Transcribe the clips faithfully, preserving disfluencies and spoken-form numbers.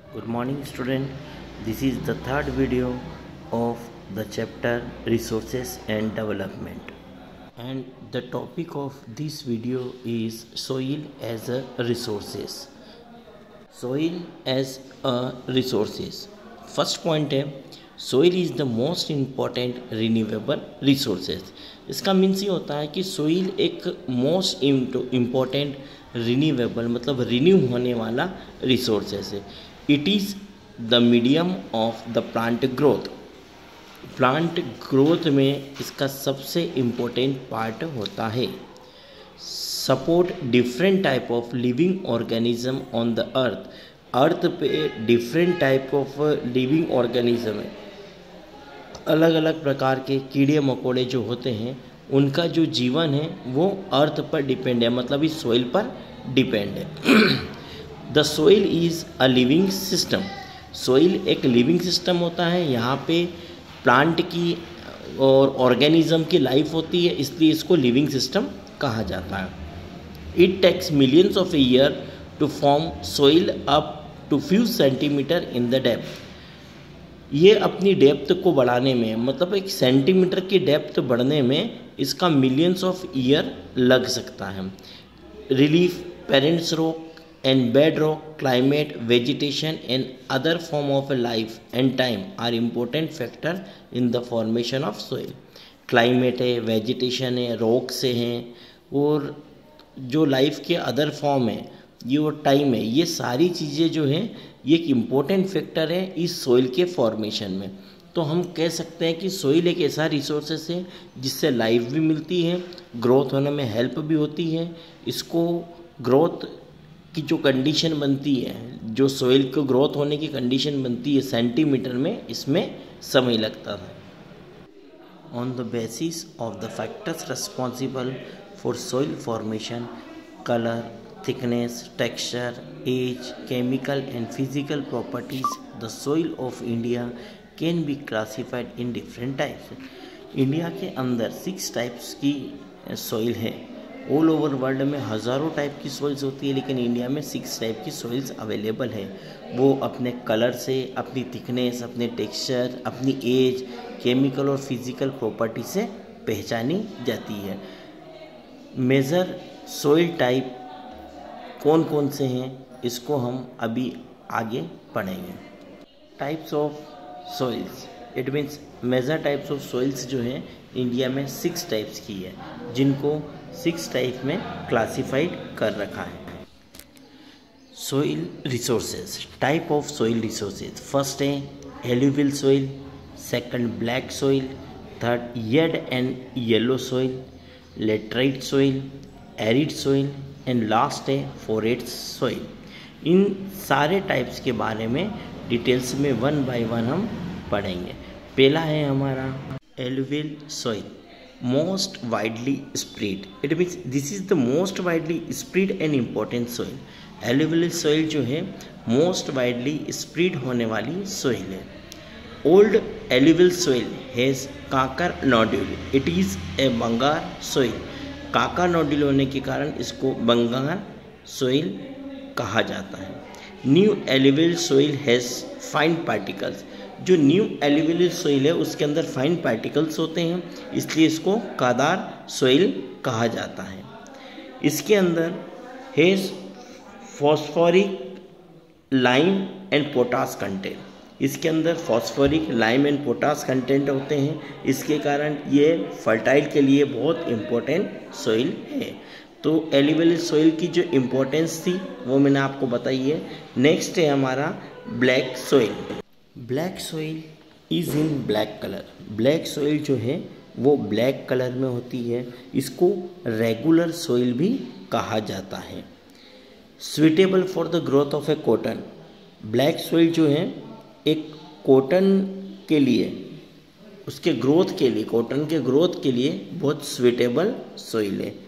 Good morning student. This is the third video of the chapter Resources and Development. And the topic of this video is soil as a resources. Soil as a resources. First point है soil is the most important renewable resources. इसका means ये होता है कि soil एक most important renewable मतलब renew होने वाला resources है. It is the medium of the plant growth. Plant growth में इसका सबसे इम्पोर्टेंट पार्ट होता है. Support different type of living organism on the earth. Earth पे different type of living organism है. अलग अलग प्रकार के कीड़े मकोड़े जो होते हैं उनका जो जीवन है वो अर्थ पर डिपेंड है, मतलब इस सोइल पर डिपेंड है. The soil is a living system. Soil एक लिविंग सिस्टम होता है. यहाँ पे प्लांट की और ऑर्गेनिज्म की लाइफ होती है, इसलिए इसको लिविंग सिस्टम कहा जाता है. It takes millions of year to form soil up to few centimeter in the depth. ये अपनी डेप्थ को बढ़ाने में, मतलब एक सेंटीमीटर की डेप्थ बढ़ने में इसका मिलियंस ऑफ ईयर लग सकता है. Relief, parents rock and bedrock, climate, vegetation and other form of life and time are important factor in the formation of soil. climate है, vegetation है, rock से हैं, और जो लाइफ के अदर फॉर्म है, ये वो टाइम है, ये सारी चीज़ें जो हैं ये एक इम्पोर्टेंट फैक्टर है इस सोइल के फॉर्मेशन में. तो हम कह सकते हैं कि सोइल एक ऐसा रिसोर्सेस है जिससे लाइफ भी मिलती है, ग्रोथ होने में हेल्प भी होती है. इसको ग्रोथ की जो कंडीशन बनती है, जो सोइल को ग्रोथ होने की कंडीशन बनती है सेंटीमीटर में, इसमें समय लगता है. On the basis of the factors responsible for soil formation, colour, thickness, texture, age, chemical and physical properties, the soil of India can be classified in different types. India के अंदर six types की soil है. All over world में हज़ारों type की soils होती है, लेकिन इंडिया में सिक्स टाइप की सोइल्स अवेलेबल है. वो अपने कलर से, अपनी थिकनेस, अपने टेक्सचर, अपनी एज, केमिकल और फिजिकल प्रॉपर्टी से पहचानी जाती है. मेजर सोइल टाइप कौन कौन से हैं इसको हम अभी आगे पढ़ेंगे. Types of soils, it means major types of soils जो हैं इंडिया में सिक्स टाइप्स की है, जिनको सिक्स टाइप में क्लासिफाइड कर रखा है. Soil resources, type of soil resources. First है alluvial soil, second black soil, third red and yellow soil, laterite soil, arid soil and last है फोरेट सोइल. इन सारे टाइप्स के बारे में डिटेल्स में वन बाय वन हम पढ़ेंगे. पहला है हमारा alluvial soil, most widely spread. It means this is the most widely spread and important soil. Alluvial soil जो है most widely spread होने वाली soil है. Old alluvial soil has kankar nodule. It is a bangar soil. काकर nodule होने के कारण इसको बंगार soil कहा जाता है. New alluvial soil has fine particles. जो न्यू एलुवियल सोइल है उसके अंदर फाइन पार्टिकल्स होते हैं, इसलिए इसको कादार सोइल कहा जाता है. इसके अंदर has phosphoric, lime and potash content. इसके अंदर phosphoric, lime and potash content होते हैं, इसके कारण ये फर्टाइल के लिए बहुत इम्पोर्टेंट सोइल है. तो एलुवियल सोइल की जो इम्पोर्टेंस थी वो मैंने आपको बताई है. नेक्स्ट है हमारा black soil. Black soil is in black colour. Black soil जो है वो ब्लैक कलर में होती है. इसको रेगुलर सोइल भी कहा जाता है. Suitable for the growth of a cotton. Black soil जो है एक कॉटन के लिए, उसके ग्रोथ के लिए, कॉटन के ग्रोथ के लिए बहुत सुइटेबल सोइल है.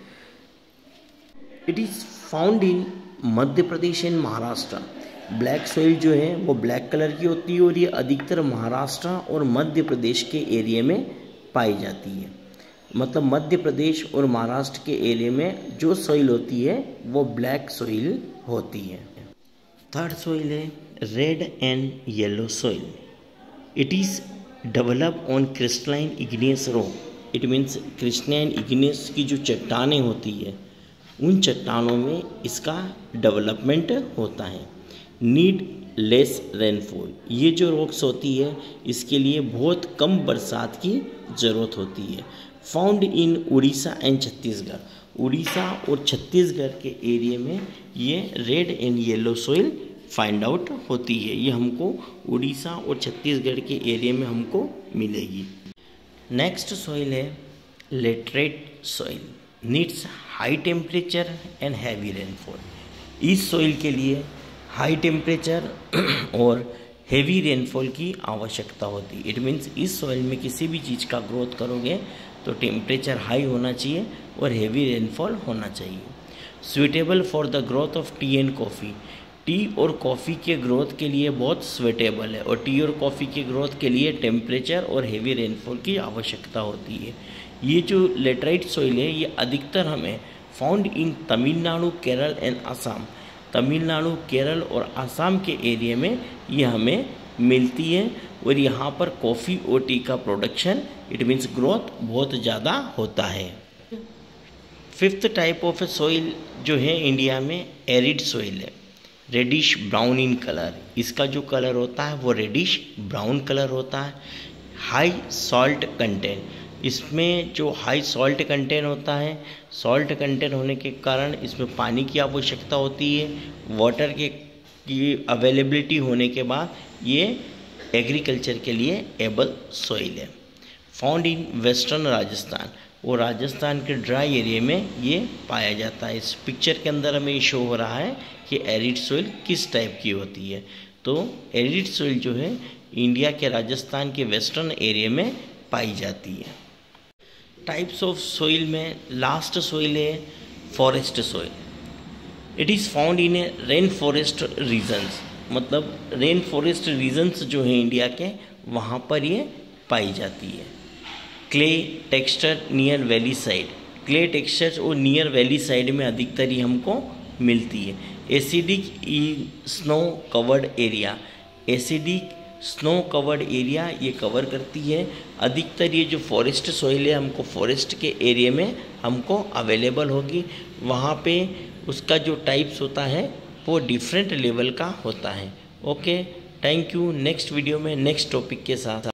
It is found in Madhya Pradesh and Maharashtra. Black soil जो है वो ब्लैक कलर की होती है और ये अधिकतर महाराष्ट्र और मध्य प्रदेश के एरिया में पाई जाती है. मतलब मध्य प्रदेश और महाराष्ट्र के एरिया में जो सोइल होती है वो ब्लैक सोइल होती है. थर्ड सोइल है red and yellow soil. It is developed on crystalline igneous rock. It means crystalline igneous की जो चट्टानें होती है उन चट्टानों में इसका डेवलपमेंट होता है. Need less rainfall. ये जो रॉक्स होती है इसके लिए बहुत कम बरसात की ज़रूरत होती है. Found in Odisha and Chhattisgarh. Odisha और छत्तीसगढ़ के एरिया में ये red and yellow soil find out होती है. ये हमको उड़ीसा और छत्तीसगढ़ के एरिया में हमको मिलेगी. नेक्स्ट सोइल है laterite soil. Needs high temperature and heavy rainfall. इस सोइल के लिए हाई टेम्परेचर और हेवी रेनफॉल की आवश्यकता होती है. इट मीन्स इस सॉइल में किसी भी चीज़ का ग्रोथ करोगे तो टेम्परेचर हाई होना चाहिए और हेवी रेनफॉल होना चाहिए. Suitable for the growth of tea and coffee. Tea और कॉफ़ी के ग्रोथ के लिए बहुत सुइटेबल है और टी और कॉफ़ी के ग्रोथ के लिए टेम्परेचर और हेवी रेनफॉल की आवश्यकता होती है. ये जो लेटराइट सॉइल है ये अधिकतर हमें found in Tamil Nadu, Kerala and Assam. Tamil Nadu, Kerala और असम के एरिया में ये हमें मिलती है और यहाँ पर कॉफ़ी और टी का प्रोडक्शन इट मीन्स ग्रोथ बहुत ज़्यादा होता है. फिफ्थ टाइप ऑफ सॉइल जो है इंडिया में एरिड सॉइल है. Reddish brown in colour. इसका जो कलर होता है वो रेडिश ब्राउन कलर होता है. High salt content. इसमें जो हाई सॉल्ट कंटेंट होता है, सॉल्ट कंटेंट होने के कारण इसमें पानी की आवश्यकता होती है. वाटर के की अवेलेबिलिटी होने के बाद ये एग्रीकल्चर के लिए एबल सॉइल है. Found in western Rajasthan. और राजस्थान के ड्राई एरिया में ये पाया जाता है. इस पिक्चर के अंदर हमें ये शो हो रहा है कि एरिड सॉइल किस टाइप की होती है. तो एरिड सॉइल जो है इंडिया के राजस्थान के वेस्टर्न एरिया में पाई जाती है. टाइप्स ऑफ सॉइल में लास्ट सॉइल है forest soil. It is found in a rain forest regions. मतलब रेन फॉरेस्ट रीजन्स जो है इंडिया के वहाँ पर ये पाई जाती है. Clay texture near valley side. Clay texture और नियर वैली साइड में अधिकतर ये हमको मिलती है. Acidic in snow covered area. Acidic snow covered area ये कवर करती है. अधिकतर ये जो फॉरेस्ट सॉइल है हमको फॉरेस्ट के एरिया में हमको अवेलेबल होगी. वहाँ पे उसका जो टाइप्स होता है वो डिफरेंट लेवल का होता है. Okay, thank you. Next video में नेक्स्ट टॉपिक के साथ